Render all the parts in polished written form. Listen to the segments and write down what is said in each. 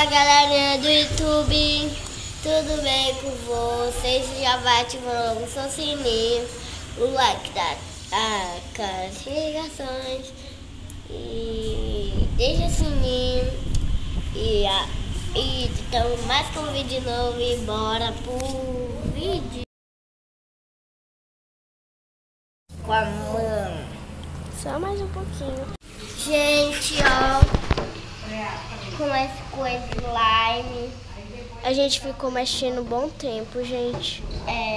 Fala galerinha do YouTube, tudo bem com vocês? Já vai ativando o seu sininho, o like com as ligações e deixa o sininho e estamos mais com um vídeo novo e bora pro vídeo com a mãe. Só mais um pouquinho. Gente, ó. Com essa coisa de slime. A gente ficou mexendo um bom tempo, gente.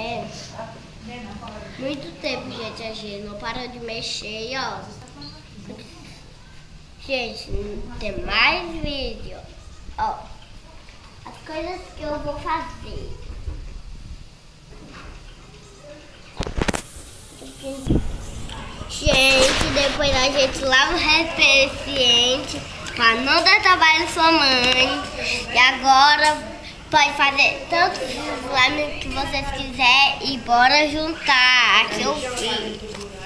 Muito tempo, gente. A gente não parou de mexer, ó. Gente, tem mais vídeo. Ó, as coisas que eu vou fazer. Gente, depois a gente lava o recipiente para não dar trabalho à sua mãe. E agora pode fazer tanto slime que vocês quiserem e bora juntar. Aqui eu fiz.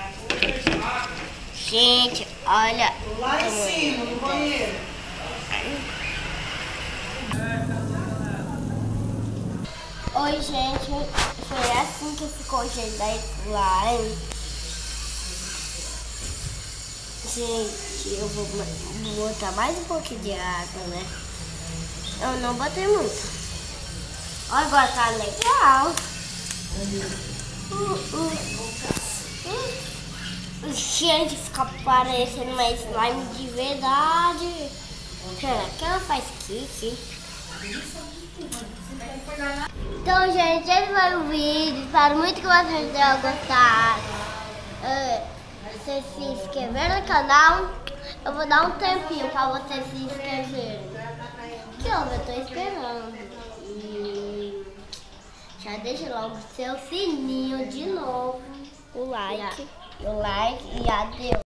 Gente, olha. Oi, gente. Foi assim que ficou o jeito da slime. Gente, eu vou botar mais um pouquinho de água, né? Eu não botei muito. Olha, agora tá legal. Gente, fica parecendo uma slime de verdade. Será que ela faz kick? Então, gente, esse foi o vídeo. Espero muito que vocês tenham gostado. Vocês se inscreveram no canal, eu vou dar um tempinho para vocês se inscreverem. Que eu tô esperando. E já deixa logo o seu sininho de novo, o like e adeus.